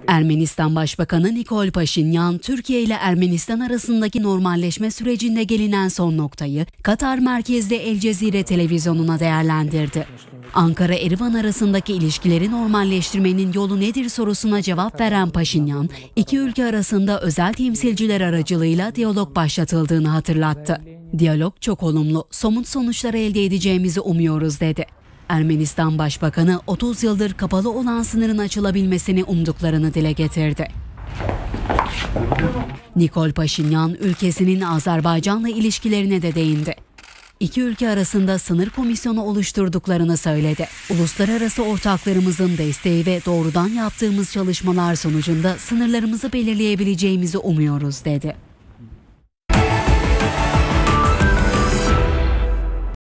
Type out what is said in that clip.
Ermenistan Başbakanı Nikol Paşinyan, Türkiye ile Ermenistan arasındaki normalleşme sürecinde gelinen son noktayı Katar merkezli El Cezire televizyonuna değerlendirdi. Ankara-Erivan arasındaki ilişkileri normalleştirmenin yolu nedir sorusuna cevap veren Paşinyan, iki ülke arasında özel temsilciler aracılığıyla diyalog başlatıldığını hatırlattı. Diyalog çok olumlu, somut sonuçlar elde edeceğimizi umuyoruz dedi. Ermenistan Başbakanı 30 yıldır kapalı olan sınırın açılabilmesini umduklarını dile getirdi. Nikol Paşinyan ülkesinin Azerbaycan'la ilişkilerine de değindi. İki ülke arasında sınır komisyonu oluşturduklarını söyledi. Uluslararası ortaklarımızın desteği ve doğrudan yaptığımız çalışmalar sonucunda sınırlarımızı belirleyebileceğimizi umuyoruz dedi.